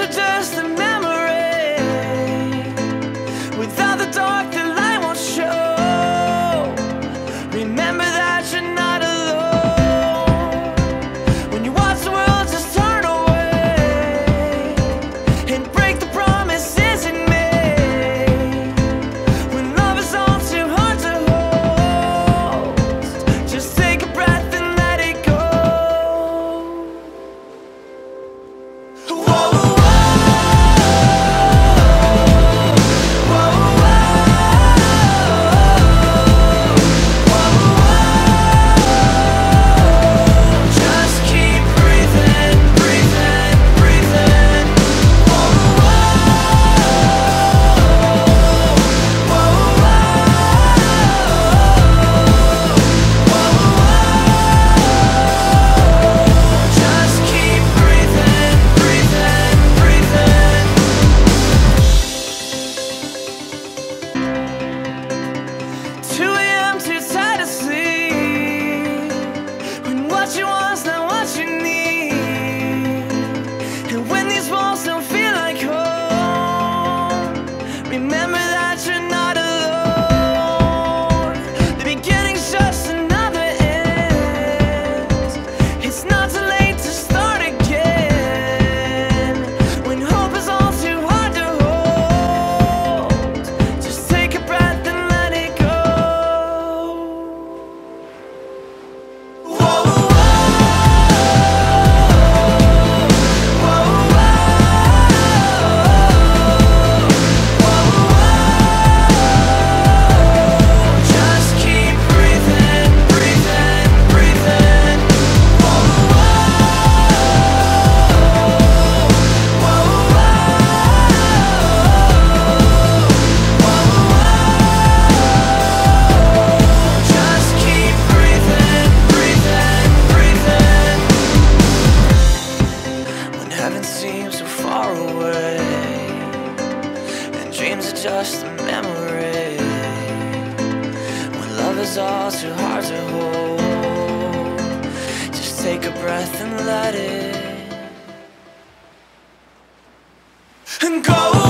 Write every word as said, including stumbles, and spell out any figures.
are just a memory. Without the dark, the light won't show. Remember that you're not alone. When you watch the world just turn away and break the promises it made. When love is all too hard to hold, just take a breath and let it go. Whoa. two A M too tired to sleep, when what you want's not what you need. And when these walls don't feel like home, remember that you're not alone. The beginning's just another end. It's not too late to start again. When hope is all too hard to hold, just take a breath and let it go. Heaven seems so far away, and dreams are just a memory. When love is all too hard to hold, just take a breath and let it and go.